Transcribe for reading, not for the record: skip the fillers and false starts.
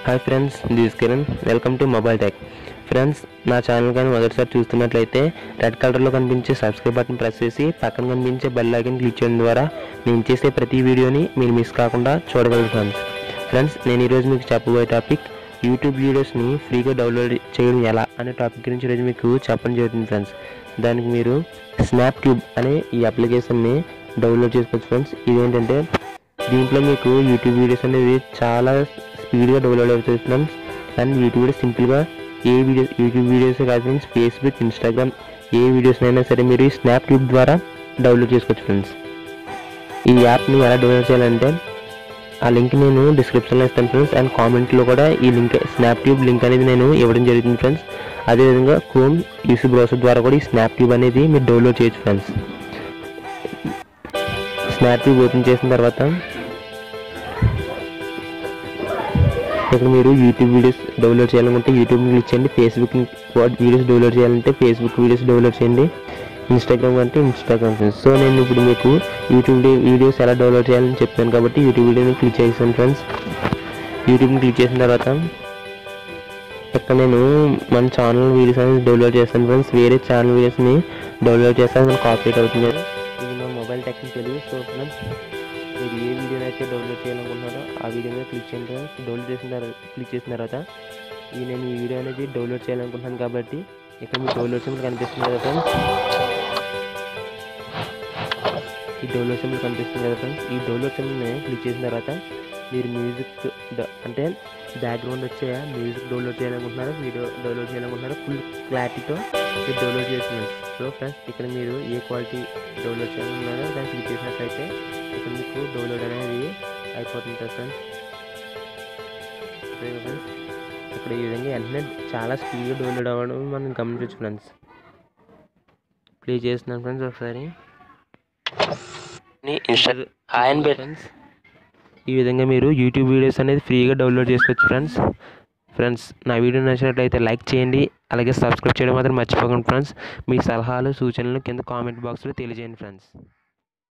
Hi friends, this Kiran. Welcome to mobile tech. Friends, నా channel కానీ మొదటిసారి చూస్తున్నట్లయితే రెడ్ కలర్లో కనిపించే సబ్స్క్రైబ్ బటన్ ప్రెస్ చేసి పక్కన కనిపించే బెల్ ఐకాన్ క్లిక్ చేయడం ద్వారా నేను చేసే ప్రతి వీడియోని మీరు మిస్ కాకుండా చూడగలరు. ఫ్రెండ్స్, నేను ఈరోజు మీకు చెప్పబోయే టాపిక్ యూట్యూబ్ వీడియోస్ని ఫ్రీగా డౌన్లోడ్ చేయడం ఎలా అనే టాపిక్ గురించి ఈరోజు మీకు చెప్పడం జరుగుతుంది. ఫ్రెండ్స్, దానికి మీరు స్నాప్ ట్యూబ్ అనే ఈ అప్లికేషన్ని డౌన్లోడ్ చేసుకోవచ్చు. ఫ్రెండ్స్, ఇదేంటంటే దీంట్లో మీకు యూట్యూబ్ వీడియోస్ అనేది చాలా స్పీడ్గా డౌన్లోడ్ అవుతుంది ఫ్రెండ్స్. అండ్ యూట్యూబ్ వీడియోస్ సింపుల్గా యూట్యూబ్ వీడియోస్ కాదు ఫ్రెండ్స్, ఫేస్బుక్, ఇన్స్టాగ్రామ్ ఏ వీడియోస్నైనా సరే మీరు ఈ స్నాప్ ట్యూబ్ ద్వారా డౌన్లోడ్ చేసుకోవచ్చు. ఫ్రెండ్స్, ఈ యాప్ని ఎలా డౌన్లోడ్ చేయాలంటే ఆ లింక్ నేను డిస్క్రిప్షన్లో ఇస్తాను ఫ్రెండ్స్. అండ్ కామెంట్లో కూడా ఈ లింక్ స్నాప్ ట్యూబ్ లింక్ అనేది నేను ఇవ్వడం జరుగుతుంది ఫ్రెండ్స్. అదేవిధంగా క్రోమ్ యూసీ బ్రౌజర్ ద్వారా కూడా ఈ స్నాప్ ట్యూబ్ అనేది మీరు డౌన్లోడ్ చేయొచ్చు. ఫ్రెండ్స్, స్నాప్ ట్యూబ్ ఓపెన్ చేసిన తర్వాత ఇక్కడ మీరు యూట్యూబ్ వీడియోస్ డౌన్లోడ్ చేయాలనుకుంటే యూట్యూబ్ని క్లిక్ చేయండి. ఫేస్బుక్ వీడియోస్ డౌన్లోడ్ చేయాలంటే ఫేస్బుక్ వీడియోస్ డౌన్లోడ్ చేయండి. ఇన్స్టాగ్రామ్ అంటే ఇన్స్టాగ్రామ్ ఫ్రెండ్స్. సో నేను ఇప్పుడు మీకు యూట్యూబ్ వీడియోస్ ఎలా డౌన్లోడ్ చేయాలని చెప్పాను కాబట్టి యూట్యూబ్ వీడియోని క్లిక్ చేసాను ఫ్రెండ్స్. యూట్యూబ్ని క్లిక్ చేసిన తర్వాత ఇక్కడ నేను మన ఛానల్ వీడియోస్ అనేది డౌన్లోడ్ చేస్తాను ఫ్రెండ్స్. వేరే ఛానల్ వీడియోస్ని డౌన్లోడ్ చేస్తాను, మనకు కాపీరైట్ అవుతుంది. ఇది నా మొబైల్ టెక్నిక్ తెలియదు. సో ఫ్రెండ్స్, మీరు ఏ వీడియోని అయితే డౌన్లోడ్ చేయాలనుకుంటున్నారో ఆ వీడియో మీద క్లిక్ చేయండి ఫ్రెండ్స్. క్లిక్ చేసిన తర్వాత నేను ఈ వీడియో అనేది డౌన్లోడ్ చేయాలనుకుంటున్నాను కాబట్టి ఇక్కడ మీకు డౌన్లోడ్ సింబల్ కనిపిస్తుంది కదా ఫ్రెండ్స్. ఈ డౌన్లోడ్ సింబల్ కనిపిస్తుంది కదా ఫ్రెండ్స్. ఈ డౌన్లోడ్ సింబల్ని క్లిక్ చేసిన తర్వాత మీరు మ్యూజిక్ అంటే బ్యాక్గ్రౌండ్ వచ్చే మ్యూజిక్ డౌన్లోడ్ చేయాలనుకుంటున్నారు, వీడియో డౌన్లోడ్ చేయాలనుకుంటున్నారు, ఫుల్ క్లారిటీతో మీరు డౌన్లోడ్ చేస్తున్నారు. సో ఫ్రెండ్స్, ఇక్కడ మీరు ఏ క్వాలిటీ డౌన్లోడ్ చేయాలనుకున్నారో దాన్ని క్లిక్ చేసినట్లయితే ఇక్కడ మీకు డౌన్లోడ్ అనేది అయిపోతుంది ఫ్రెండ్స్. ఇక్కడ ఈ విధంగా వెంటనే చాలా స్పీడ్గా డౌన్లోడ్ అవ్వడం మనం గమనించవచ్చు ఫ్రెండ్స్. ప్లే చేస్తున్నాను ఫ్రెండ్స్ ఒకసారి. ఫ్రెండ్స్, ఈ విధంగా మీరు యూట్యూబ్ వీడియోస్ అనేది ఫ్రీగా డౌన్లోడ్ చేసుకోవచ్చు ఫ్రెండ్స్. నా వీడియో నచ్చినట్లయితే లైక్ చేయండి, అలాగే సబ్స్క్రైబ్ చేయడం మాత్రం మర్చిపోకండి ఫ్రెండ్స్. మీ సలహాలు సూచనలు కింద కామెంట్ బాక్స్లో తెలియజేయండి ఫ్రెండ్స్.